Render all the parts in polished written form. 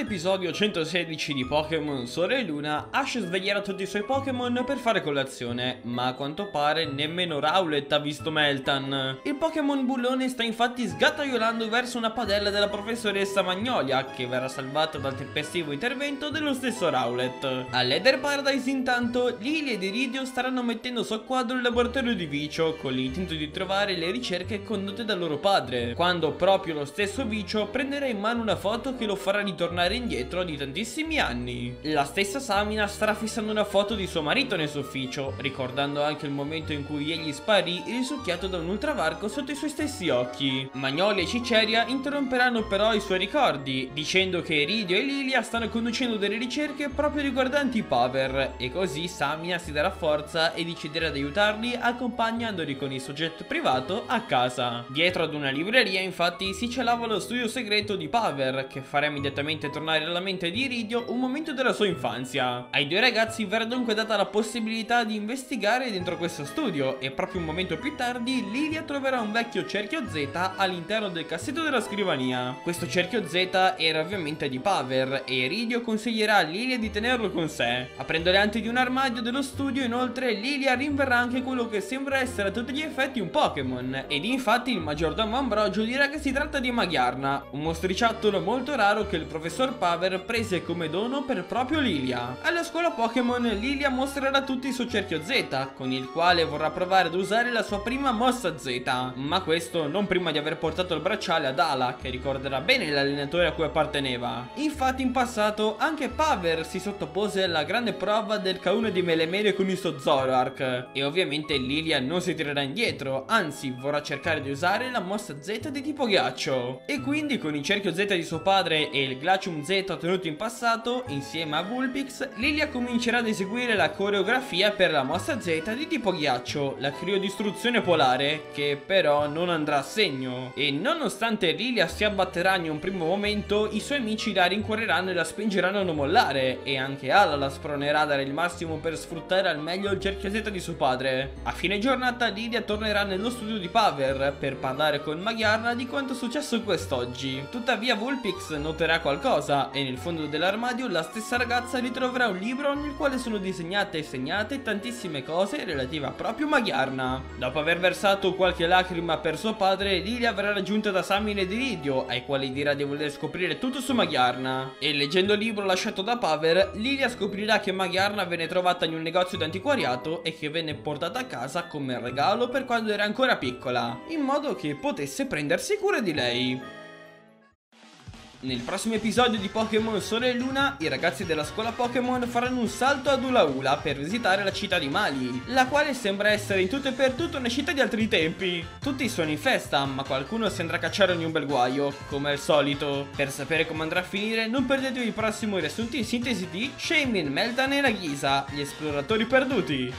Nell'episodio 116 di Pokémon Sole e Luna, Ash sveglierà tutti i suoi Pokémon per fare colazione, ma a quanto pare nemmeno Rowlet ha visto Meltan. Il Pokémon bullone sta infatti sgattaiolando verso una padella della professoressa Magnolia, che verrà salvata dal tempestivo intervento dello stesso Rowlet. All'Ether Paradise intanto, Lily ed Iridio staranno mettendo soqquadro il laboratorio di Vicio, con l'intento di trovare le ricerche condotte da loro padre, quando proprio lo stesso Vicio prenderà in mano una foto che lo farà ritornare indietro di tantissimi anni. La stessa Samina starà fissando una foto di suo marito nel suo ufficio, ricordando anche il momento in cui egli sparì risucchiato da un ultravarco sotto i suoi stessi occhi. Magnolia e Ciceria interromperanno però i suoi ricordi, dicendo che Iridio e Lilia stanno conducendo delle ricerche proprio riguardanti Paver, e così Samina si darà forza e deciderà di aiutarli accompagnandoli con il suo jet privato a casa. Dietro ad una libreria infatti si celava lo studio segreto di Paver, che farà immediatamente tornare alla mente di Iridio un momento della sua infanzia. Ai due ragazzi verrà dunque data la possibilità di investigare dentro questo studio, e proprio un momento più tardi Lilia troverà un vecchio cerchio Z all'interno del cassetto della scrivania. Questo cerchio Z era ovviamente di Paver, e Iridio consiglierà a Lilia di tenerlo con sé. Aprendo le ante di un armadio dello studio, inoltre, Lilia rinverrà anche quello che sembra essere a tutti gli effetti un Pokémon, ed infatti il maggiordomo Ambrogio dirà che si tratta di Magyarna, un mostriciattolo molto raro che il professor Paver prese come dono per proprio Lilia. Alla scuola Pokémon, Lilia mostrerà a tutti il suo cerchio Z, con il quale vorrà provare ad usare la sua prima mossa Z, ma questo non prima di aver portato il bracciale ad Ala, che ricorderà bene l'allenatore a cui apparteneva. Infatti in passato anche Paver si sottopose alla grande prova del K1 di Melemele con il suo Zoroark, e ovviamente Lilia non si tirerà indietro, anzi vorrà cercare di usare la mossa Z di tipo ghiaccio. E quindi con il cerchio Z di suo padre e il Glacium Z ottenuto in passato, insieme a Vulpix, Lilia comincerà ad eseguire la coreografia per la mossa Z di tipo ghiaccio, la criodistruzione polare, che però non andrà a segno. E nonostante Lilia si abbatterà in un primo momento, i suoi amici la rincuoreranno e la spingeranno a non mollare, e anche Ala la spronerà a dare il massimo per sfruttare al meglio il cerchio Z di suo padre. A fine giornata Lilia tornerà nello studio di Paver per parlare con Magyarna di quanto è successo quest'oggi. Tuttavia Vulpix noterà qualcosa, e nel fondo dell'armadio la stessa ragazza ritroverà un libro nel quale sono disegnate e segnate tantissime cose relative a proprio Magyarna. Dopo aver versato qualche lacrima per suo padre, Lilia verrà raggiunta da Samina ed Iridio, ai quali dirà di voler scoprire tutto su Magyarna. E leggendo il libro lasciato da Paver, Lilia scoprirà che Magyarna venne trovata in un negozio di antiquariato e che venne portata a casa come regalo per quando era ancora piccola, in modo che potesse prendersi cura di lei. Nel prossimo episodio di Pokémon Sole e Luna, i ragazzi della scuola Pokémon faranno un salto ad Ulaula per visitare la città di Mali, la quale sembra essere in tutto e per tutto una città di altri tempi. Tutti sono in festa, ma qualcuno si andrà a cacciare ogni un bel guaio, come al solito. Per sapere come andrà a finire, non perdetevi il prossimo riassunto in sintesi di Shaymin, Meltan e Nagisa, gli esploratori perduti.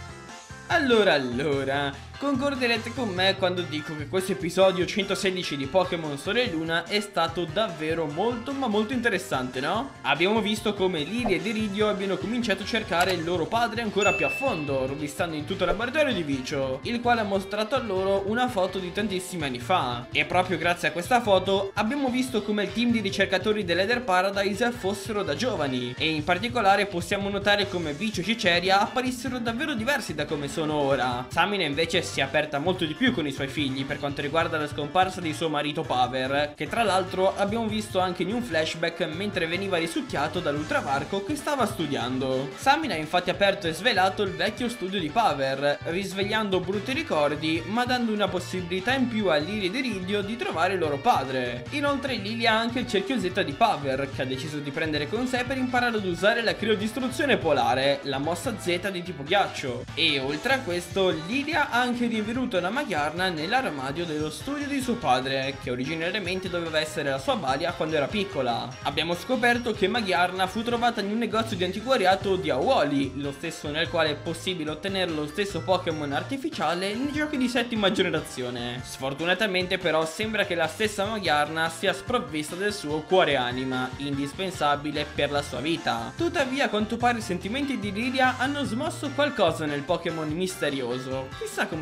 Allora, concorderete con me quando dico che questo episodio 116 di Pokémon Sole e Luna è stato davvero molto interessante, no? Abbiamo visto come Lilia ed Iridio abbiano cominciato a cercare il loro padre ancora più a fondo, rovistando in tutto il laboratorio di Vicio, il quale ha mostrato a loro una foto di tantissimi anni fa. E proprio grazie a questa foto abbiamo visto come il team di ricercatori dell'Ether Paradise fossero da giovani, e in particolare possiamo notare come Vicio e Ciceria apparissero davvero diversi da come sono ora. Samina invece si è aperta molto di più con i suoi figli per quanto riguarda la scomparsa di suo marito Paver, che tra l'altro abbiamo visto anche in un flashback mentre veniva risucchiato dall'ultravarco che stava studiando. Samina ha infatti aperto e svelato il vecchio studio di Paver, risvegliando brutti ricordi ma dando una possibilità in più a Lilia ed Iridio di trovare il loro padre. Inoltre Lilia ha anche il cerchio Z di Paver, che ha deciso di prendere con sé per imparare ad usare la criodistruzione polare, la mossa Z di tipo ghiaccio. E oltre a questo, Lilia ha anche rinvenuto una Magyarna nell'armadio dello studio di suo padre, che originariamente doveva essere la sua balia quando era piccola. Abbiamo scoperto che Magyarna fu trovata in un negozio di antiquariato di Awoli, lo stesso nel quale è possibile ottenere lo stesso Pokémon artificiale nei giochi di settima generazione. Sfortunatamente però sembra che la stessa Magyarna sia sprovvista del suo cuore anima, indispensabile per la sua vita. Tuttavia a quanto pare i sentimenti di Lilia hanno smosso qualcosa nel Pokémon misterioso. Chissà come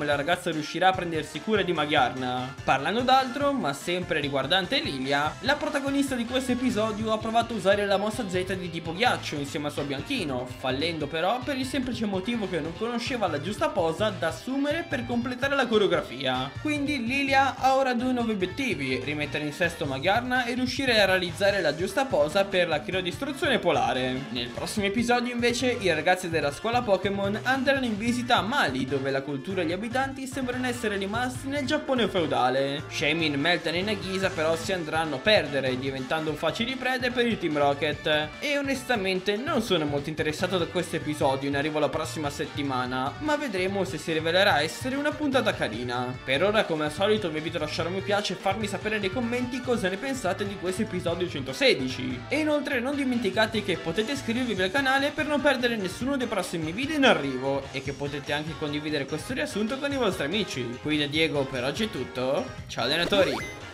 come la ragazza riuscirà a prendersi cura di Magyarna. Parlando d'altro, ma sempre riguardante Lilia, la protagonista di questo episodio ha provato a usare la mossa Z di tipo ghiaccio insieme al suo bianchino, fallendo però per il semplice motivo che non conosceva la giusta posa da assumere per completare la coreografia. Quindi Lilia ha ora due nuovi obiettivi: rimettere in sesto Magyarna e riuscire a realizzare la giusta posa per la criodistruzione polare. Nel prossimo episodio invece i ragazzi della scuola Pokémon andranno in visita a Mali, dove la cultura e gli abitanti sembrano essere rimasti nel Giappone feudale. Shaymin, Meltan e Nagisa però si andranno a perdere, diventando facili prede per il Team Rocket. E onestamente non sono molto interessato da questo episodio in arrivo la prossima settimana, ma vedremo se si rivelerà essere una puntata carina. Per ora, come al solito, vi invito a lasciare un mi piace e farmi sapere nei commenti cosa ne pensate di questo episodio 116. E inoltre non dimenticate che potete iscrivervi al canale per non perdere nessuno dei prossimi video in arrivo, e che potete anche condividere questo riassunto con i vostri amici. Qui da Diego per oggi è tutto, ciao allenatori!